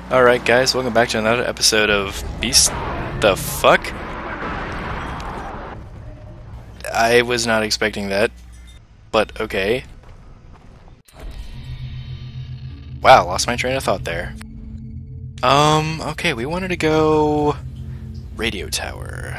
Alright guys, welcome back to another episode of Beast the Fuck? I was not expecting that, but okay. Wow, lost my train of thought there. Okay, we wanted to go... Radio Tower.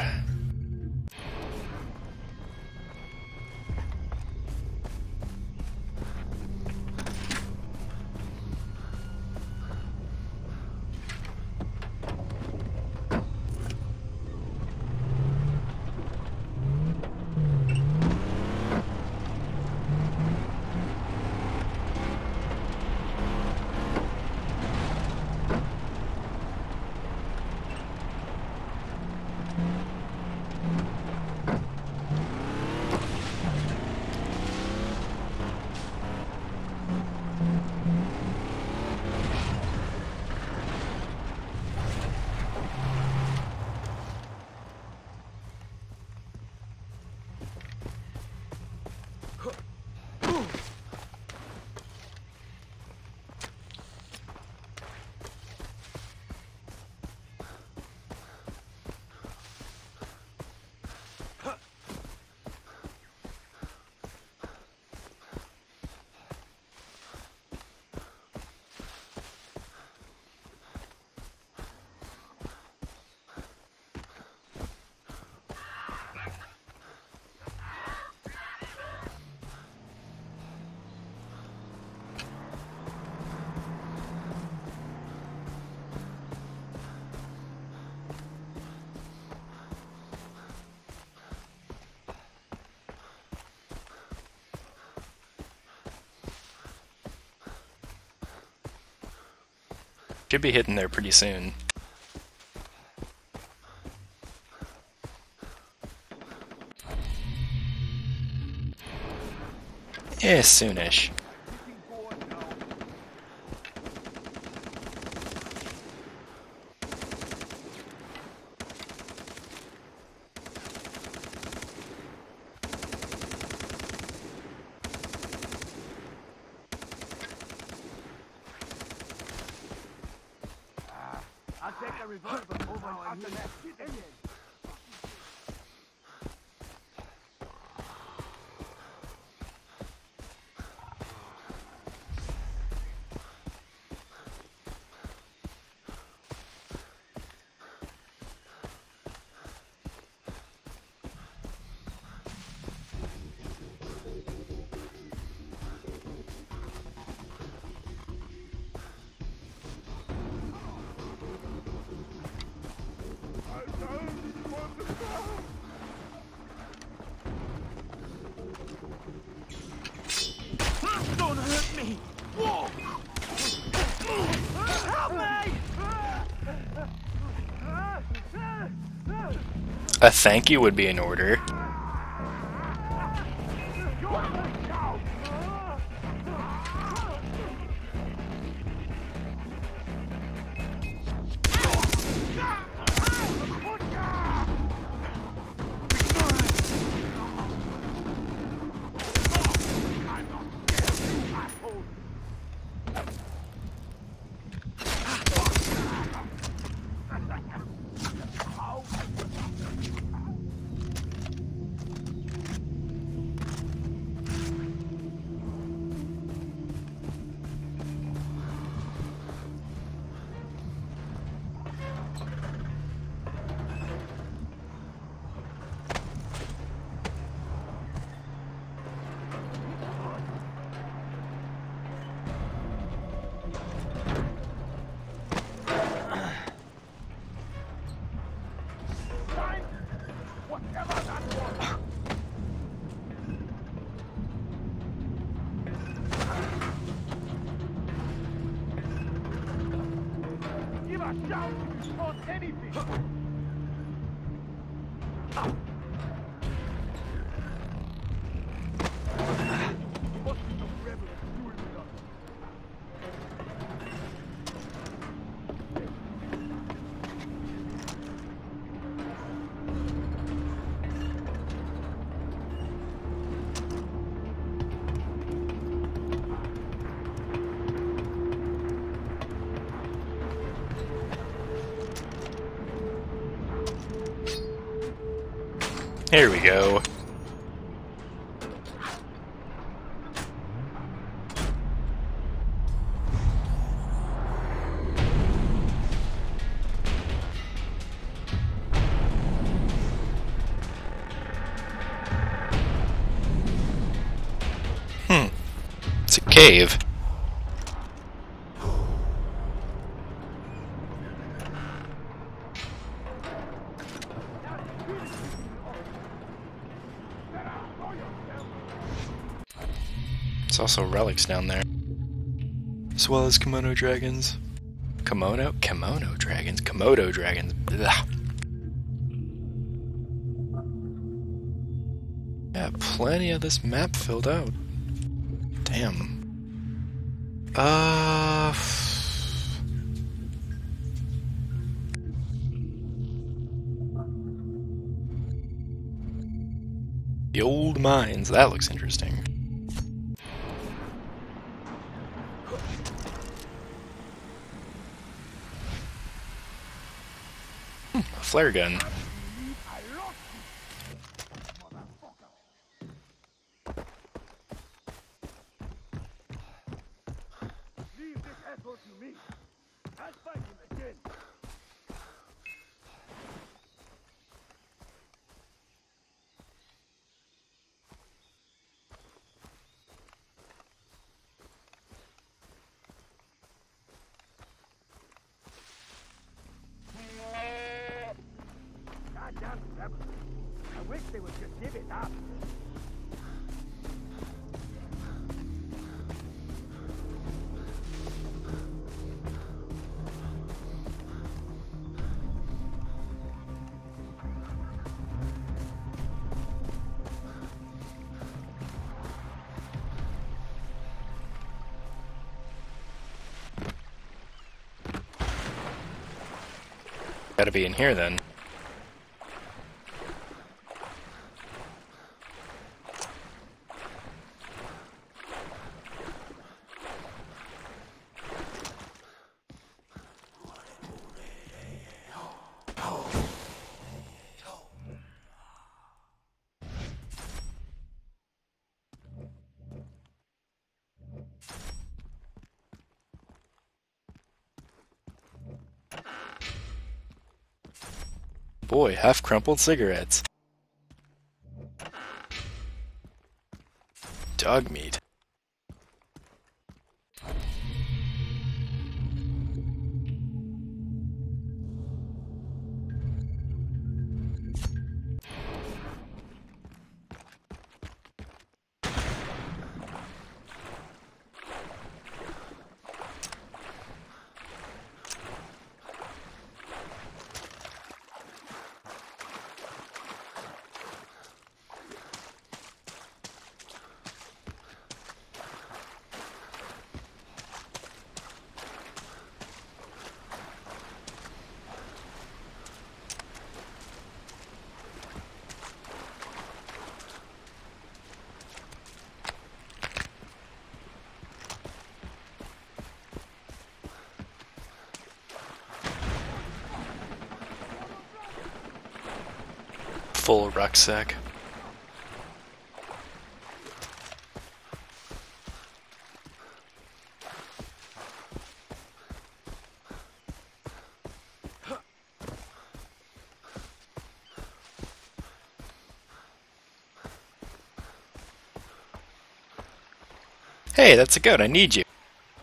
Should be hitting there pretty soon. Yeah, soonish. I'll take a revolver over after that. Don't hurt me! Whoa! Help me! A thank you would be in order. Give a shout if you want anything! Must be some rebels doing with us. Here we go. It's a cave. There's also relics down there. As well as kimono dragons. Kimono? Kimono dragons? Komodo dragons. Ugh. Yeah, plenty of this map filled out. Damn. The old mines. That looks interesting. A flare gun. Leave this asshole to me. I'll fight him again. Goddamn rebels. I wish they would just give it up. Gotta be in here then. Boy, half-crumpled cigarettes. Dog meat. Full rucksack. Hey, that's a goat. I need you.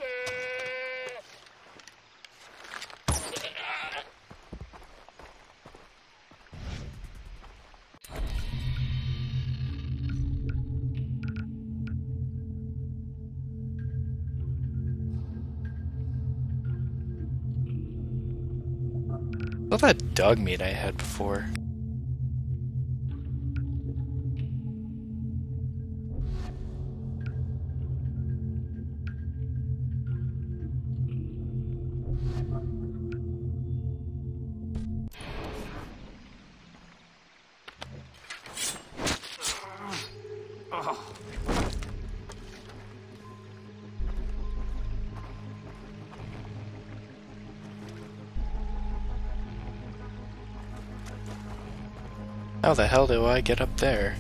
I love that dog meat I had before. How the hell do I get up there?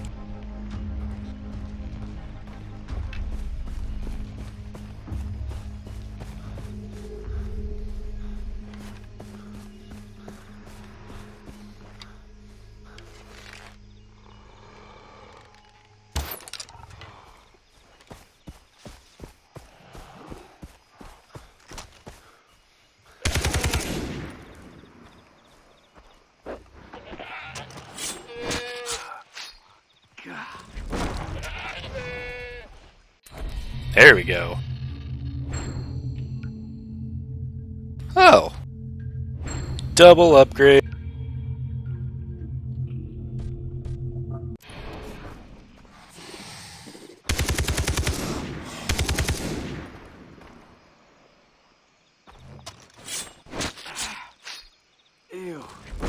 There we go. Oh! Double upgrade. Ew.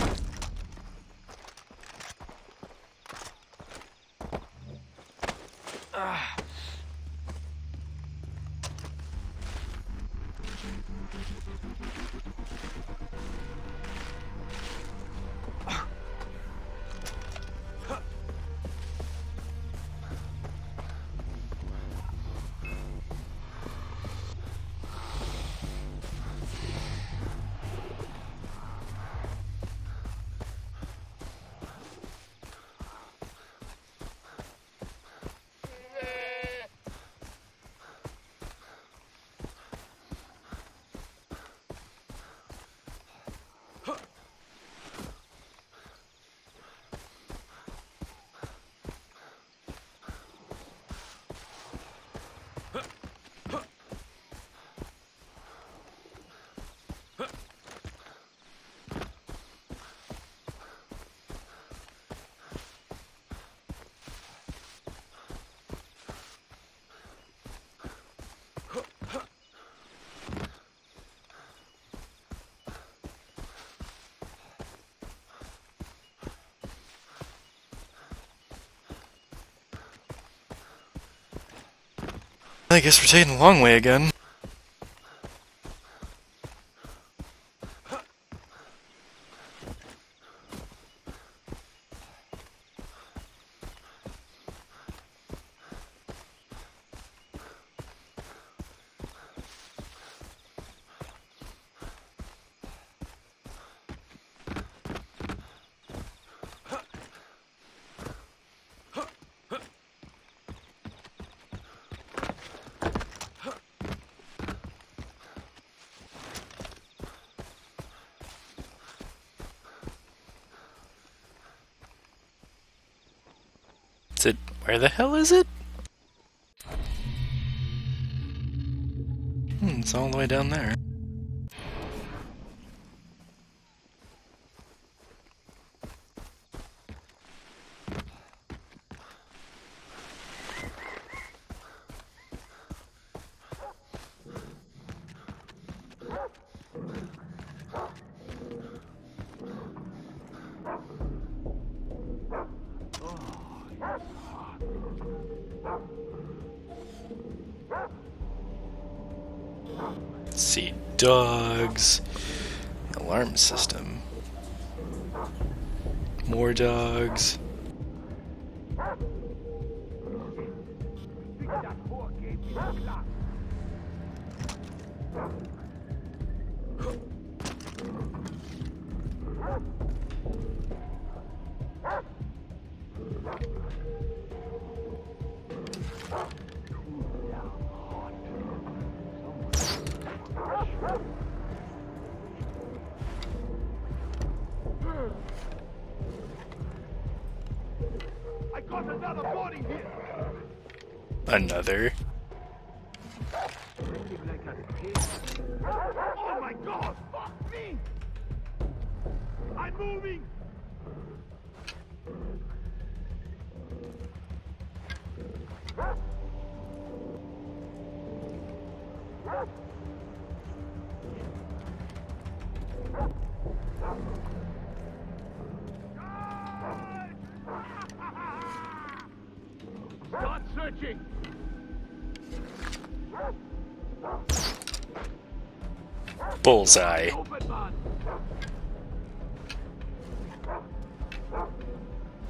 I guess we're taking the long way again. Is it? Where the hell is it? It's all the way down there. Let's see, dogs, alarm system, more dogs. I got another body here. Another. Oh my god! Fuck me! I'm moving! Start searching! Bullseye. Open, man!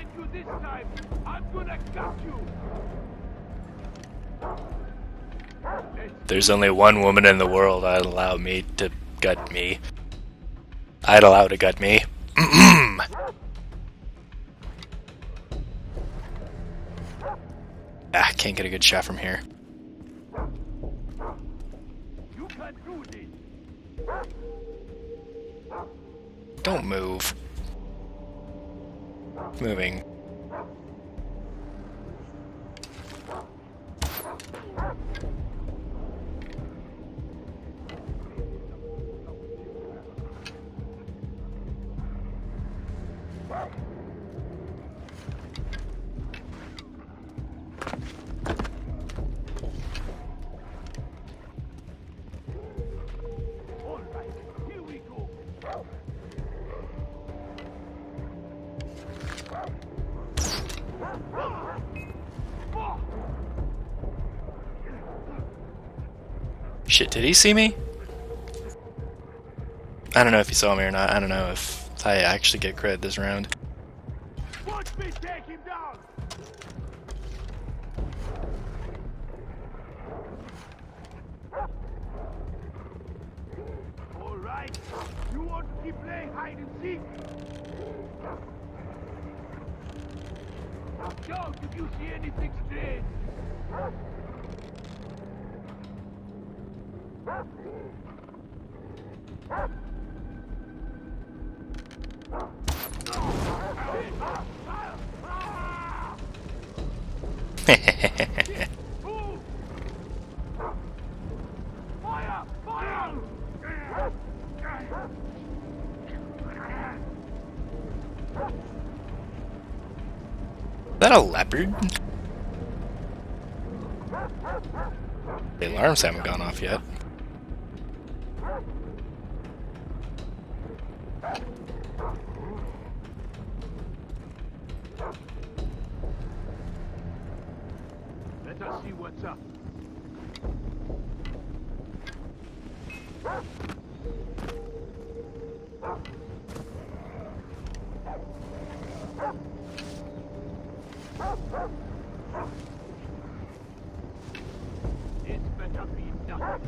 you this time. I'm gonna gut you. There's only one woman in the world I'd allow me to gut me. I'd allow to gut me. Ah, can't get a good shot from here. You can do this. Don't move. Moving. All right, here we go. Shit, did he see me? I don't know if he saw me or not. I don't know if I actually get credit this round. Watch me take him down. All right, you want to keep playing hide and seek? Shout if you see anything strange. Move! Fire! Fire! Is that a leopard? The alarms haven't gone off yet. Let us see what's up. It's better be done.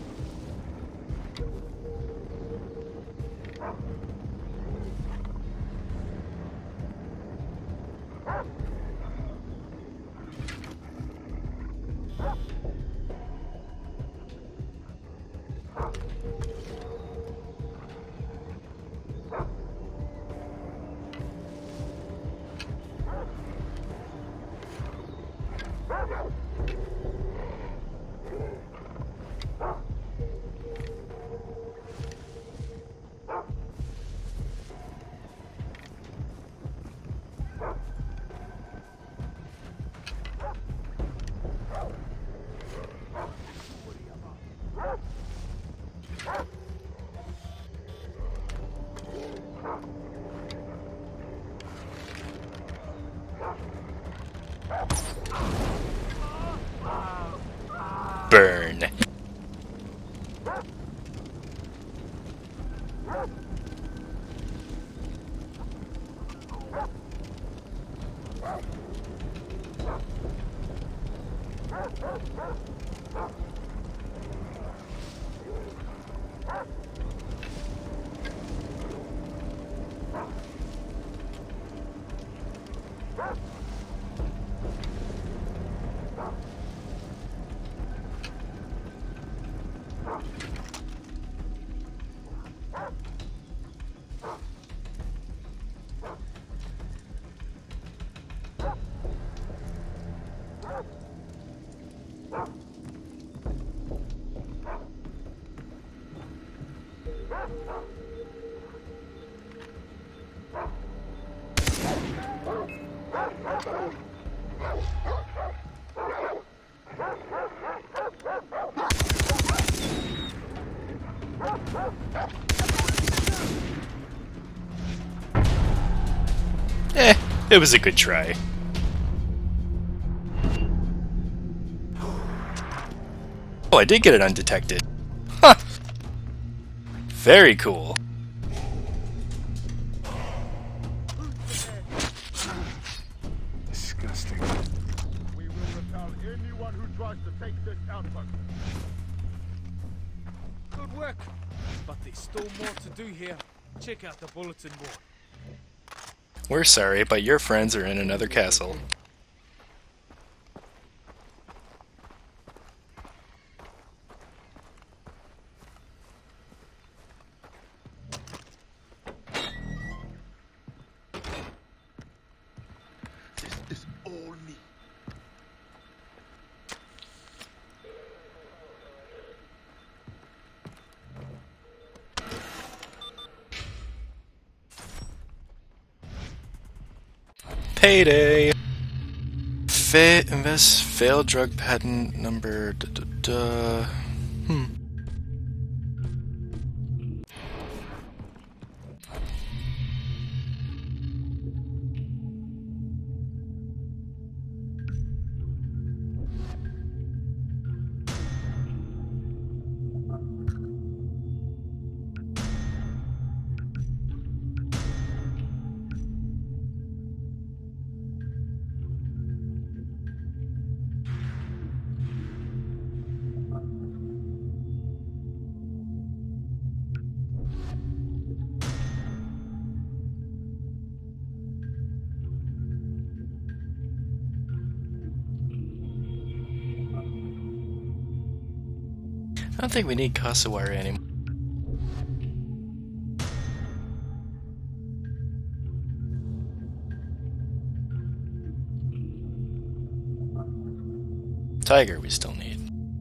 Burn. It was a good try. Oh, I did get it undetected. Huh. Very cool. disgusting. We will repel anyone who tries to take this outpost. Good work. But there's still more to do here. Check out the bulletin board. We're sorry, but your friends are in another castle. This is all me. Payday! Invest failed drug patent number. I don't think we need cassowary anymore. Tiger we still need.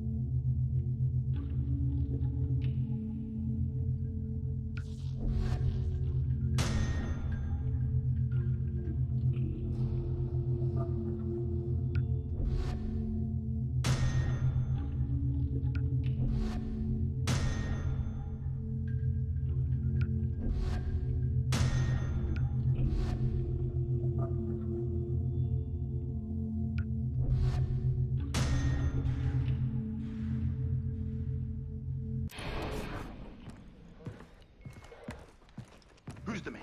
Who's the man?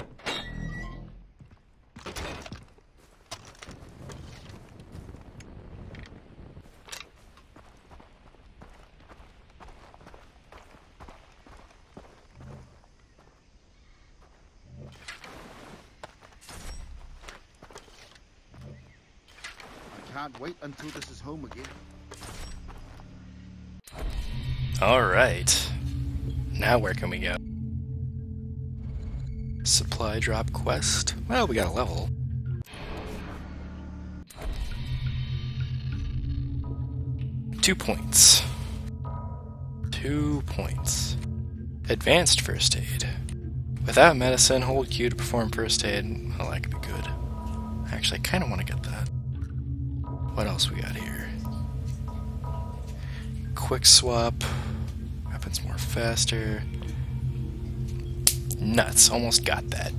I can't wait until this is home again. Alright. Now where can we go? Supply drop quest? Well, we got a level. Two points. 2 points. Advanced first aid. Without medicine, hold Q to perform first aid. Well, that could be good. Actually, I kind of want to get that. What else we got here? Quick swap. Weapons more faster. Nuts, almost got that.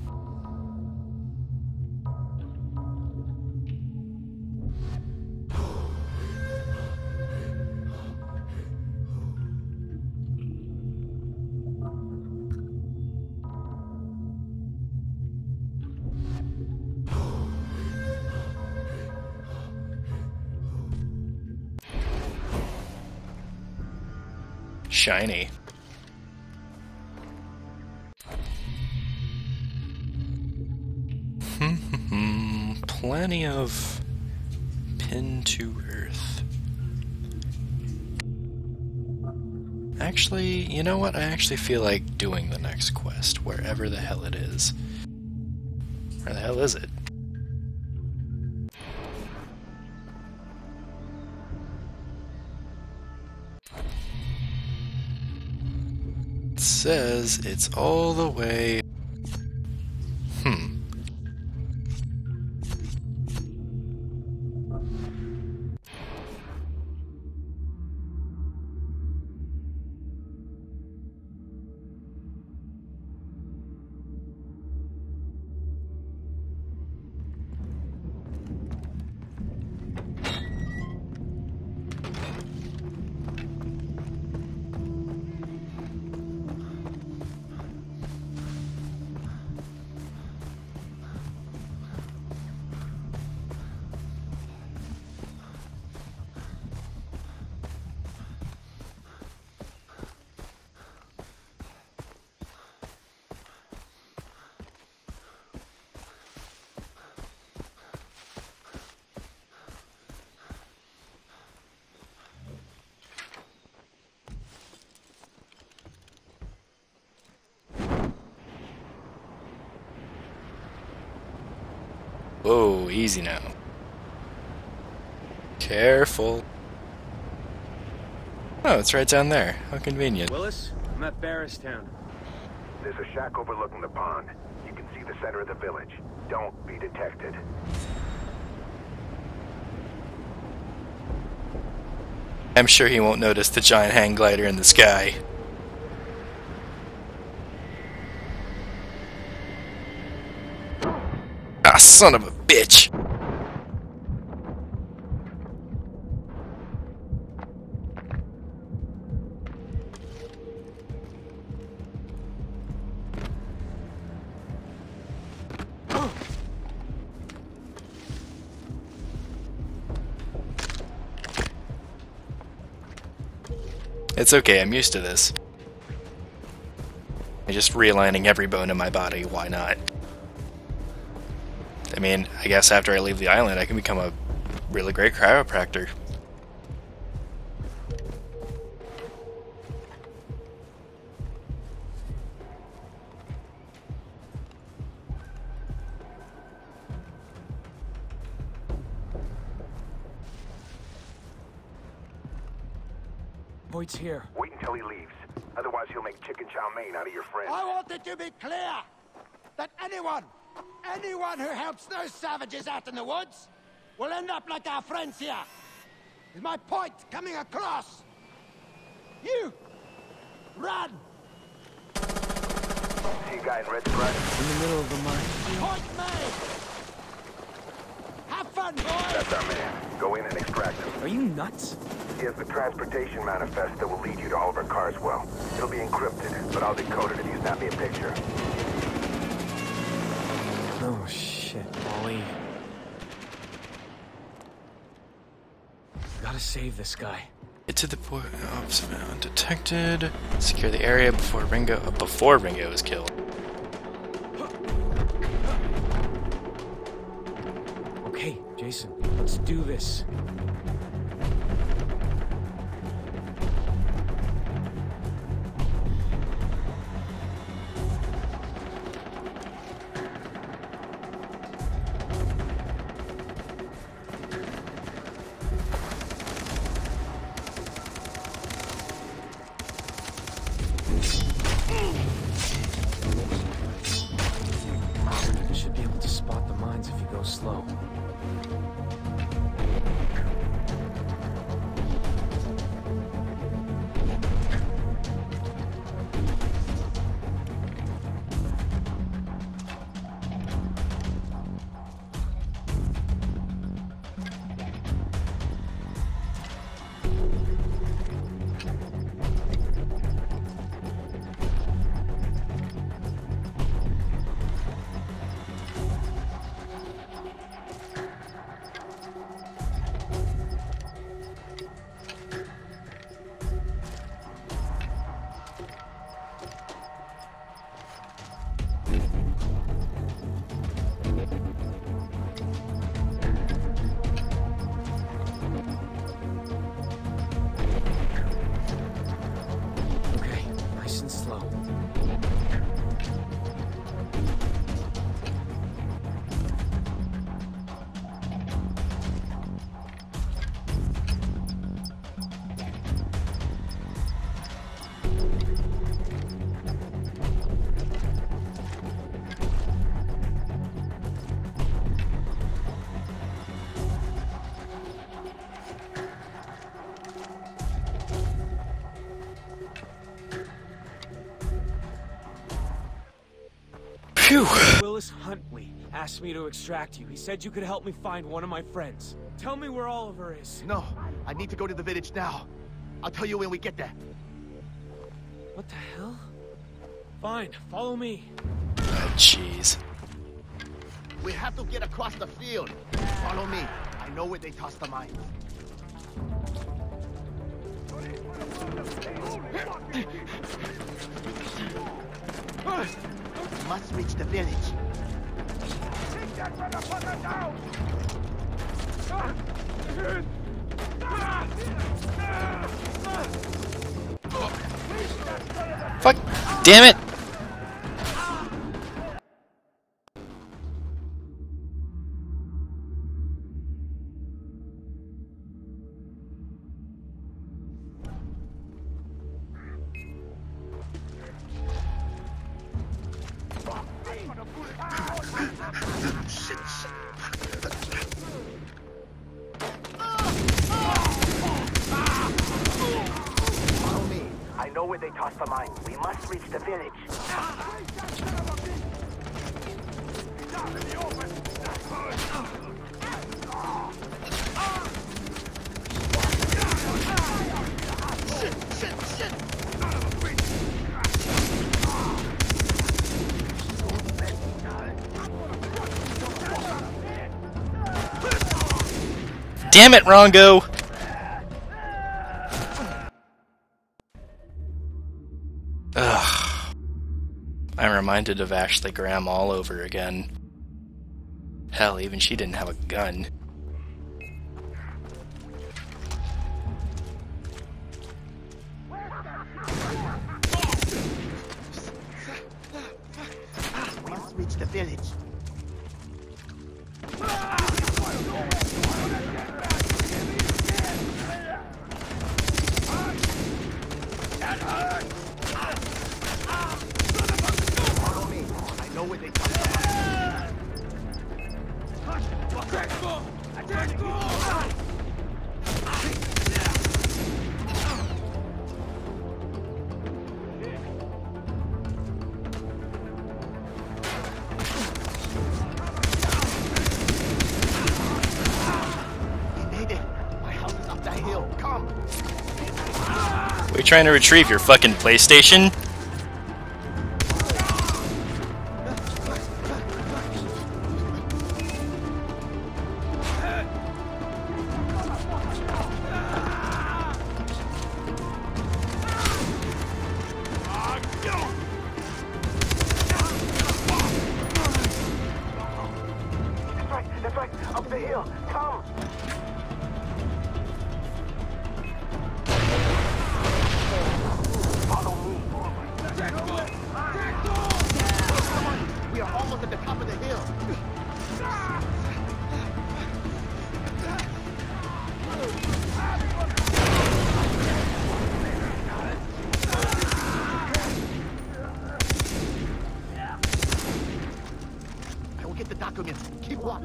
Shiny. Plenty of pin to earth. Actually, you know what? I actually feel like doing the next quest, wherever the hell it is. Where the hell is it? It says it's all the way... Whoa, easy now. Careful. Oh, it's right down there. How convenient. Willis, I'm at Barristown. There's a shack overlooking the pond. You can see the center of the village. Don't be detected. I'm sure he won't notice the giant hang glider in the sky. Ah, son of a bitch! It's okay, I'm used to this. I'm just realigning every bone in my body, why not? I mean, I guess after I leave the island, I can become a really great chiropractor. Boyd's here. Wait until he leaves. Otherwise, he'll make chicken chow mein out of your friend. I want it to be clear that anyone who helps those savages out in the woods will end up like our friends here. Is my point coming across? You, run! See a guy in red stripes? In the middle of the mine. Point made! Have fun, boys! That's our man. Go in and extract him. Are you nuts? He has the transportation manifest that will lead you to Oliver Carswell. It'll be encrypted, but I'll decode it if you snap me a picture. Oh shit, Ollie. Gotta save this guy. Get to the point of undetected. Secure the area before Ringo is killed. Okay, Jason, let's do this. Should be able to spot the mines if you go slow. Phew! Willis Huntley asked me to extract you. He said you could help me find one of my friends. Tell me where Oliver is. No, I need to go to the village now. I'll tell you when we get there. What the hell? Fine, follow me. Oh, jeez. We have to get across the field. Follow me. I know where they toss the mines. Must reach the village. Take that motherfucker down! Fuck! Damn it! where they tossed the mine. We must reach the village. Damn it, Rongo! Ugh. I'm reminded of Ashley Graham all over again. Hell, even she didn't have a gun. We must reach the village. Follow me. I know where they come from. We made it. My house is up that hill. Come. Are you trying to retrieve your fucking PlayStation? That's right. Up the hill. Come. Follow me. We are almost at the top of the hill. I will get the documents. Keep watch.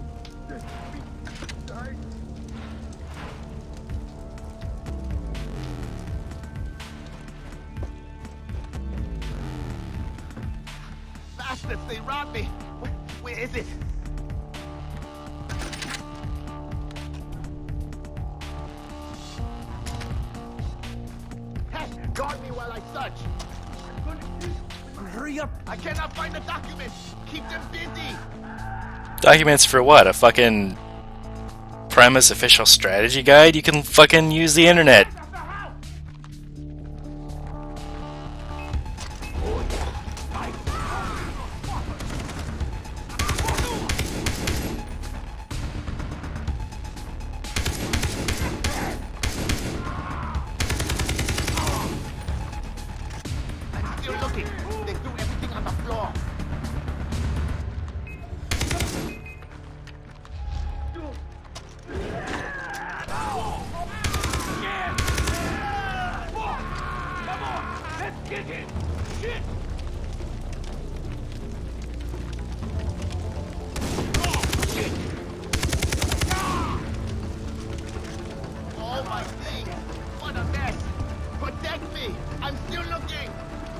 Bastards, they robbed me. Where is it? Hey, guard me while I search. Hurry up! I cannot find the documents. Keep them busy. Documents for what? A fucking Primus official strategy guide? You can fucking use the internet. I'm still looking. They threw everything on the floor. Oh my thing! What a mess! Protect me! I'm still looking!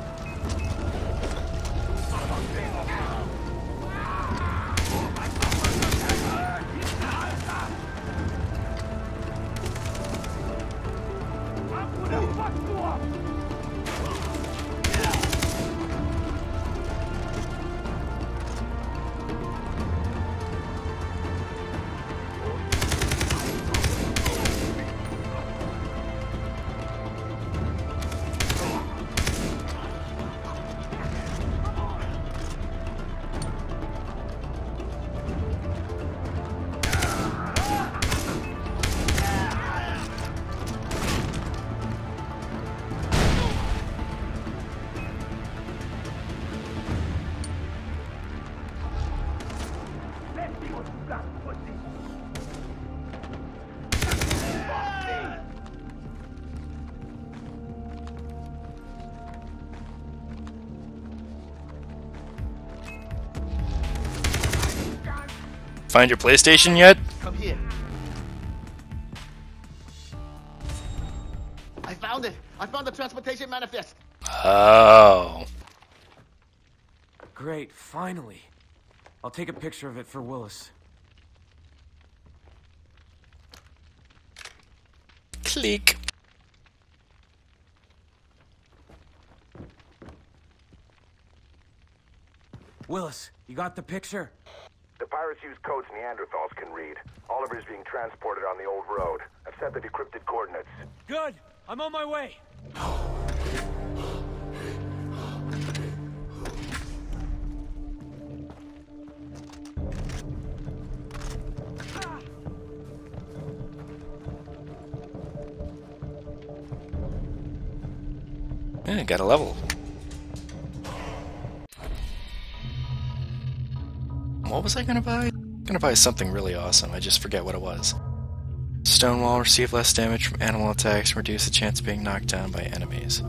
Find your PlayStation yet? Come here. I found found it. I found the transportation manifest. Oh. Great, finally. I'll take a picture of it for Willis. Click. Willis, you got the picture? The pirates use codes Neanderthals can read. Oliver's being transported on the old road. I've sent the decrypted coordinates. Good! I'm on my way! Yeah, got a level. What was I gonna buy? I'm gonna buy something really awesome. I just forget what it was. Stonewall, receive less damage from animal attacks, reduce the chance of being knocked down by enemies.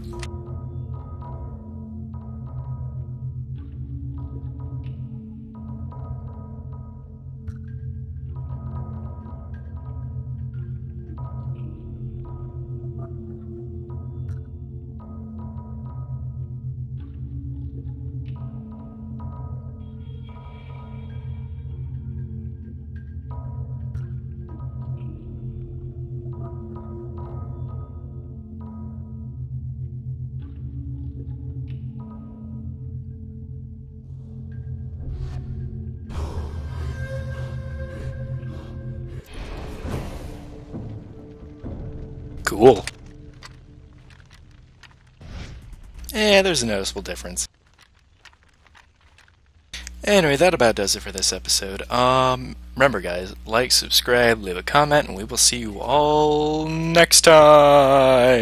Cool. Yeah, there's a noticeable difference. Anyway, that about does it for this episode. Remember guys, like, subscribe, leave a comment, and we will see you all next time!